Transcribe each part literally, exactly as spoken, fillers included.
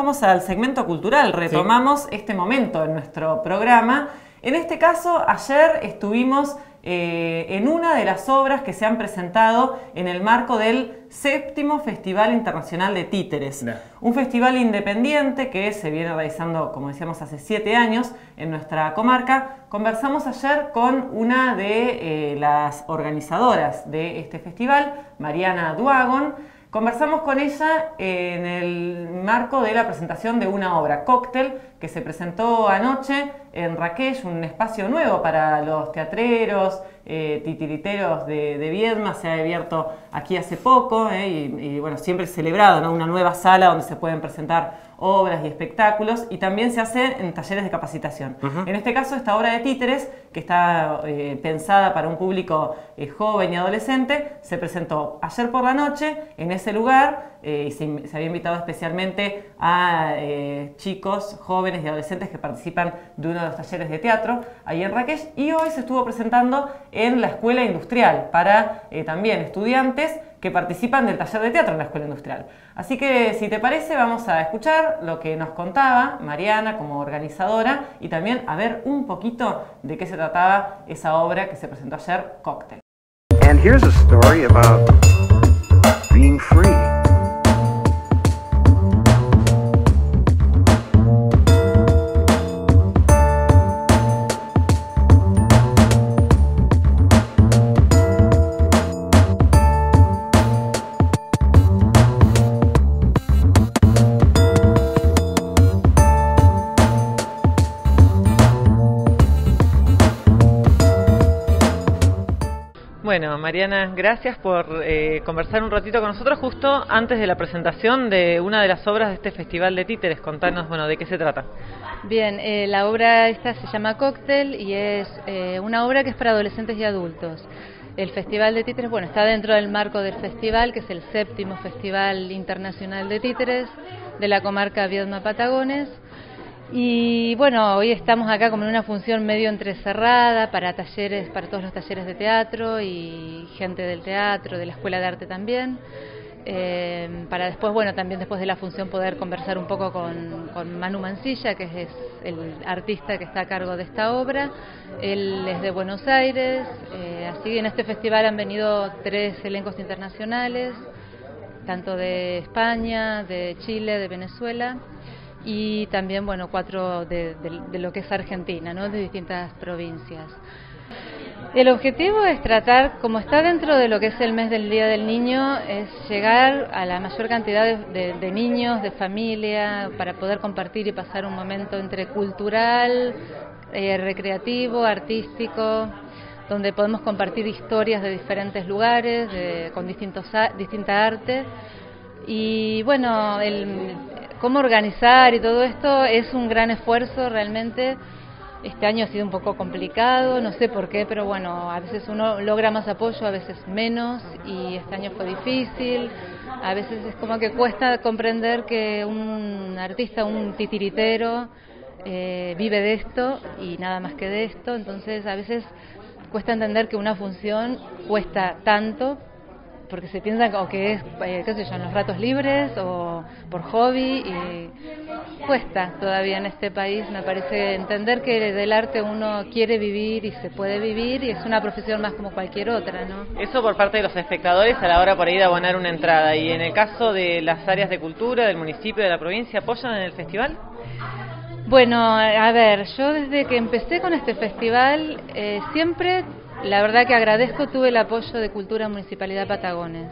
vamos al segmento cultural, retomamos sí. este momento en nuestro programa. En este caso, ayer estuvimos eh, en una de las obras que se han presentado en el marco del séptimo Festival Internacional de Títeres. No. Un festival independiente que se viene realizando, como decíamos, hace siete años en nuestra comarca. Conversamos ayer con una de eh, las organizadoras de este festival, Mariana Duagon. Conversamos con ella en el marco de la presentación de una obra, Cóctel, que se presentó anoche en Raquel, un espacio nuevo para los teatreros, eh, titiriteros de, de Viedma. Se ha abierto aquí hace poco eh, y, y bueno, siempre celebrado, ¿no? Una nueva sala donde se pueden presentar obras y espectáculos, y también se hace en talleres de capacitación. Uh-huh. En este caso, esta obra de títeres, que está eh, pensada para un público eh, joven y adolescente, se presentó ayer por la noche en ese lugar eh, y se, se había invitado especialmente a eh, chicos, jóvenes y adolescentes que participan de uno de los talleres de teatro ahí en Raquel, y hoy se estuvo presentando en la Escuela Industrial para eh, también estudiantes que participan del taller de teatro en la Escuela Industrial. Así que, si te parece, vamos a escuchar lo que nos contaba Mariana como organizadora y también a ver un poquito de qué se trataba esa obra que se presentó ayer, Cóctel. And here's a story about being free. Bueno, Mariana, gracias por eh, conversar un ratito con nosotros justo antes de la presentación de una de las obras de este Festival de Títeres. Contanos, bueno, ¿de qué se trata? Bien, eh, la obra esta se llama Cóctel y es eh, una obra que es para adolescentes y adultos. El Festival de Títeres, bueno, está dentro del marco del festival, que es el séptimo Festival Internacional de Títeres de la comarca Viedma-Patagones. Y bueno, hoy estamos acá como en una función medio entrecerrada para talleres, para todos los talleres de teatro y gente del teatro, de la Escuela de Arte también, eh, para después, bueno, también después de la función poder conversar un poco con, con Manu Mancilla, que es el artista que está a cargo de esta obra. Él es de Buenos Aires, eh, así que en este festival han venido tres elencos internacionales, tanto de España, de Chile, de Venezuela, y también, bueno, cuatro de, de, de lo que es Argentina, ¿no? De distintas provincias. El objetivo es tratar, como está dentro de lo que es el mes del Día del Niño, es llegar a la mayor cantidad de, de, de niños, de familia, para poder compartir y pasar un momento entre cultural, eh, recreativo, artístico, donde podemos compartir historias de diferentes lugares, de, con distintos, distinta arte. Y bueno, el... cómo organizar y todo esto es un gran esfuerzo realmente. Este año ha sido un poco complicado, no sé por qué, pero bueno, a veces uno logra más apoyo, a veces menos, y este año fue difícil. A veces es como que cuesta comprender que un artista, un titiritero, eh, vive de esto y nada más que de esto. Entonces a veces cuesta entender que una función cuesta tanto, porque se piensa o que es, eh, qué sé yo, en los ratos libres o por hobby, y cuesta todavía en este país, me parece, entender que del arte uno quiere vivir y se puede vivir, y es una profesión más como cualquier otra, ¿no? Eso por parte de los espectadores a la hora por ahí de abonar una entrada. Y en el caso de las áreas de cultura del municipio, de la provincia, ¿apoyan en el festival? Bueno, a ver, yo desde que empecé con este festival, eh, siempre... La verdad que agradezco, tuve el apoyo de Cultura Municipalidad Patagones,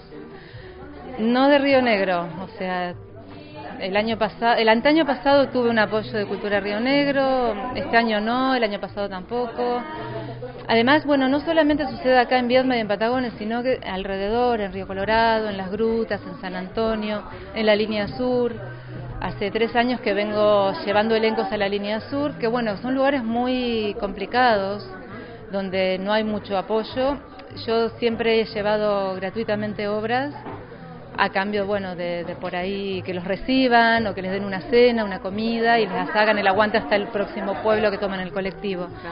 no de Río Negro, o sea, el año pasado, el antaño pasado tuve un apoyo de Cultura Río Negro, este año no, el año pasado tampoco. Además, bueno, no solamente sucede acá en Viedma y en Patagones, sino que alrededor, en Río Colorado, en las grutas, en San Antonio, en la línea sur. Hace tres años que vengo llevando elencos a la línea sur, que bueno, son lugares muy complicados, donde no hay mucho apoyo. Yo siempre he llevado gratuitamente obras, a cambio, bueno, de, de por ahí que los reciban o que les den una cena, una comida y les hagan el aguante hasta el próximo pueblo que toman el colectivo.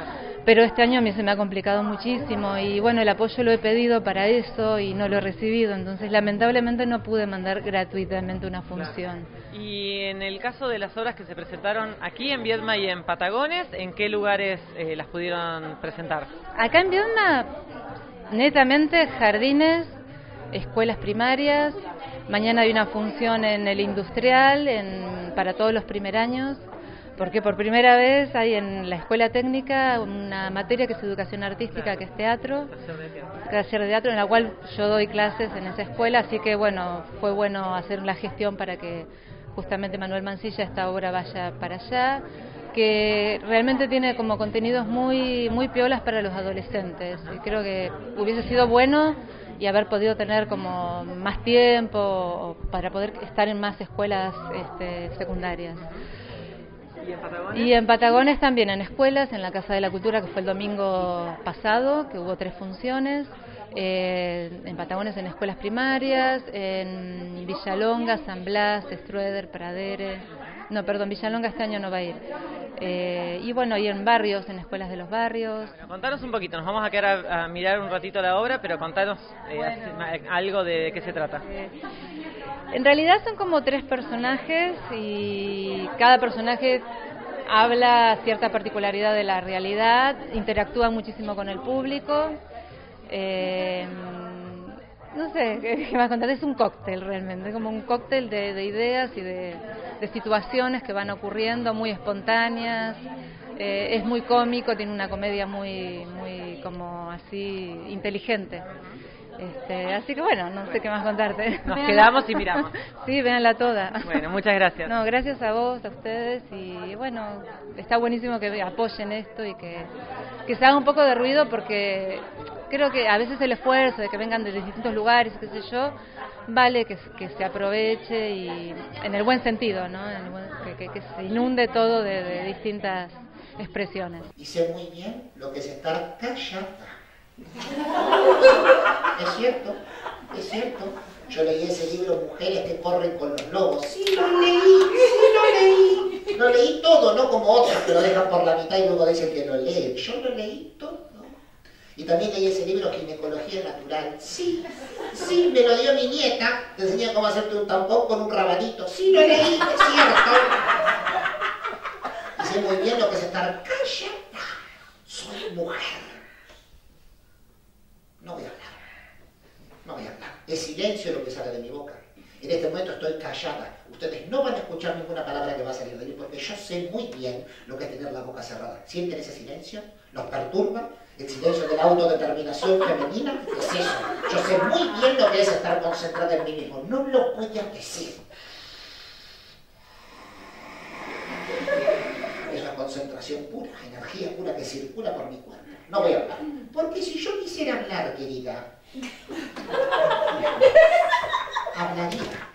pero este año a mí se me ha complicado muchísimo y bueno, el apoyo lo he pedido para eso y no lo he recibido, entonces lamentablemente no pude mandar gratuitamente una función. Claro. Y en el caso de las obras que se presentaron aquí en Viedma y en Patagones, ¿en qué lugares eh, las pudieron presentar? Acá en Viedma, netamente jardines, escuelas primarias, mañana hay una función en el industrial en, para todos los primer años, porque por primera vez hay en la escuela técnica una materia que es educación artística, claro, que es teatro, taller de teatro, en la cual yo doy clases en esa escuela, así que bueno, fue bueno hacer la gestión para que justamente Manuel Mansilla, esta obra vaya para allá, que realmente tiene como contenidos muy, muy piolas para los adolescentes, y creo que hubiese sido bueno y haber podido tener como más tiempo para poder estar en más escuelas este, secundarias. ¿Y en Patagones? Y en Patagones también, en escuelas, en la Casa de la Cultura, que fue el domingo pasado, que hubo tres funciones, eh, en Patagones en escuelas primarias, en Villalonga, San Blas, Strueder, Pradere, no, perdón, Villalonga este año no va a ir, eh, y bueno, y en barrios, en escuelas de los barrios. Bueno, contanos un poquito, nos vamos a quedar a, a mirar un ratito la obra, pero contanos eh, bueno, algo de, de qué se trata. Eh, En realidad son como tres personajes y cada personaje habla cierta particularidad de la realidad, interactúa muchísimo con el público. Eh, no sé, ¿qué más contar? Es un cóctel realmente, como un cóctel de, de ideas y de, de situaciones que van ocurriendo, muy espontáneas. Eh, es muy cómico, tiene una comedia muy, muy como así inteligente. Este, así que bueno, no sé qué más contarte. Nos quedamos y miramos. Sí, véanla toda. Bueno, muchas gracias. No, gracias a vos, a ustedes, y bueno, está buenísimo que apoyen esto y que, que se haga un poco de ruido, porque creo que a veces el esfuerzo de que vengan de distintos lugares, qué sé yo, vale que, que se aproveche y en el buen sentido, ¿no? En el buen, que, que, que se inunde todo de, de distintas expresiones. Y sé muy bien lo que es estar callada. Es cierto, es cierto. Yo leí ese libro, Mujeres que corren con los lobos. Sí, lo leí, sí, lo leí. Lo leí todo, no como otros que lo dejan por la mitad y luego dicen que lo leen. Yo lo leí todo. Y también leí ese libro, Ginecología Natural. Sí, sí, me lo dio mi nieta. Te enseñan cómo hacerte un tampón con un rabanito. Sí, lo leí, es cierto. Y sé muy bien lo que es estar callada. Soy mujer. No voy a hablar, no voy a hablar. Es silencio lo que sale de mi boca. En este momento estoy callada. Ustedes no van a escuchar ninguna palabra que va a salir de mí, porque yo sé muy bien lo que es tener la boca cerrada. ¿Sienten ese silencio? ¿Los perturba? ¿El silencio de la autodeterminación femenina? Es eso. Yo sé muy bien lo que es estar concentrada en mí mismo. No lo voy a decir. Es la concentración pura, energía pura que circula por mi cuerpo. No voy a hablar. Porque si yo quisiera hablar, querida, hablaría.